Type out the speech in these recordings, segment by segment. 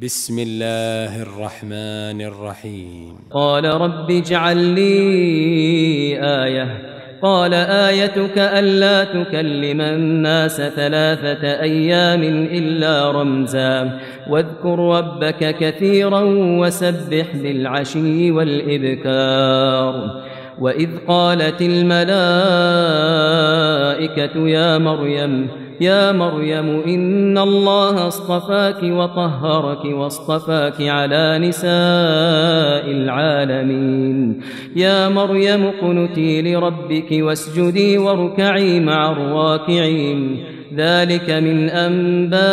بسم الله الرحمن الرحيم. قال رب اجعل لي آية. قال آيتك ألا تكلم الناس 3 أيام إلا رمزا واذكر ربك كثيرا وسبح بالعشي والإبكار. وإذ قالت الملائكة يا مريم إن الله اصطفاك وطهرك واصطفاك على نساء العالمين. يا مريم اقنتي لربك واسجدي واركعي مع الراكعين. ذلك من أنباء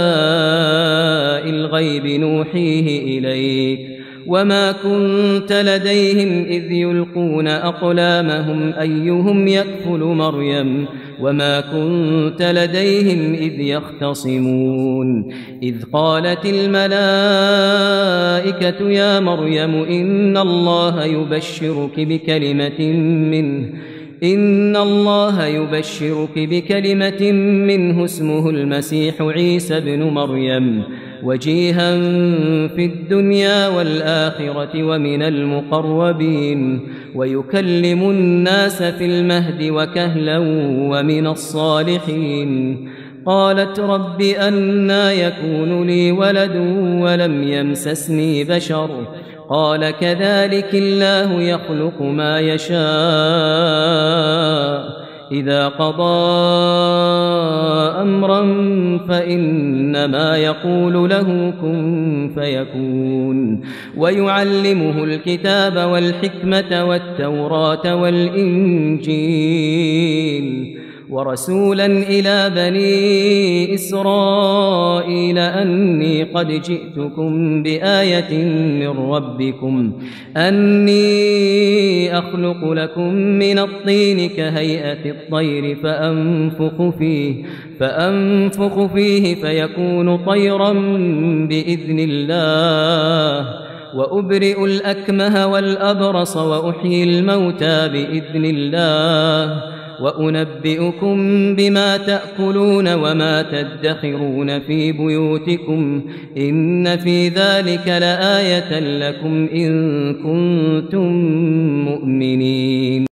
الغيب نوحيه إليك وما كنت لديهم إذ يلقون أقلامهم أيهم يكفل مريم وما كنت لديهم إذ يختصمون. إذ قالت الملائكة يا مريم إن الله يبشرك بكلمة منه اسمه المسيح عيسى ابن مريم وجيها في الدنيا والآخرة ومن المقربين ويكلم الناس في المهد وكهلا ومن الصالحين. قالت رب أنى يكون لي ولد ولم يمسسني بشر قال كذلك الله يخلق ما يشاء إذا قضى أمرا فإنما يقول له كن فيكون. ويعلمه الكتاب والحكمة والتوراة والإنجيل ورسولا إلى بني إسرائيل أني قد جئتكم بآية من ربكم أني أخلق لكم من الطين كهيئة الطير فأنفخ فيه فيكون طيرا بإذن الله وأبرئ الأكمه والأبرص وأحيي الموتى بإذن الله وأنبئكم بما تأكلون وما تدخرون في بيوتكم إن في ذلك لآية لكم إن كنتم مؤمنين.